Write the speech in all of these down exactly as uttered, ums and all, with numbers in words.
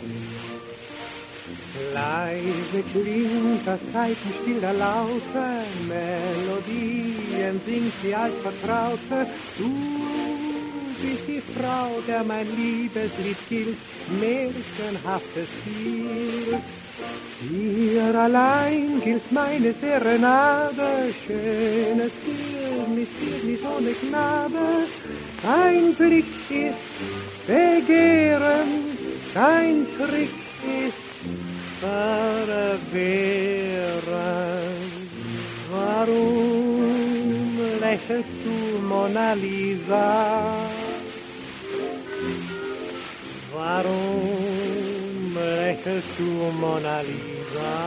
Leise klingt das Saitenspiel der Laute, Melodien singt sie als Vertraute. Du bist die Frau, der mein Liebeslied gilt, märchenhaftes Spiel. Dir allein gilt meine Serenade, schönes Firnis, Firnis ohne Gnade. Dein Blick ist Begehren, dein Trick ist Verwehren. Warum lächelst du, Mona Lisa? Warum lächelst du, Mona Lisa?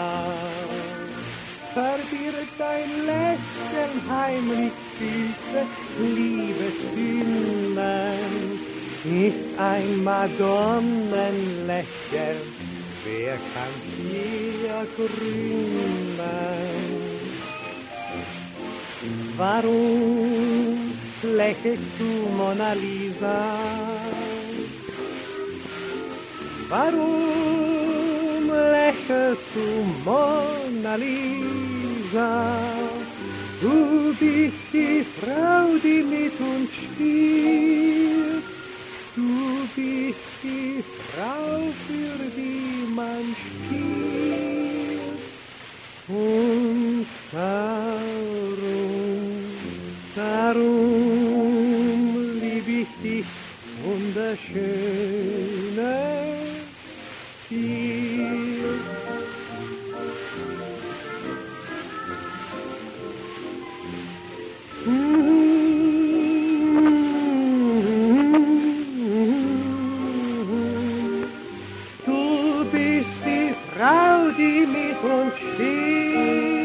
Verbirgt dein Lächeln heimlich süße Liebessünden, ist ein Madonnenlächeln, wer kann hier gründen? Warum lächelst du, Mona Lisa? Warum lächelst du, Mona Lisa? Du bist die Frau, die mit uns spielt. Du bist die Frau, für die man spielt. Und darum, darum lieb ich dich, wunderschöne Spiel. Du bist die Frau, die mit uns spielt.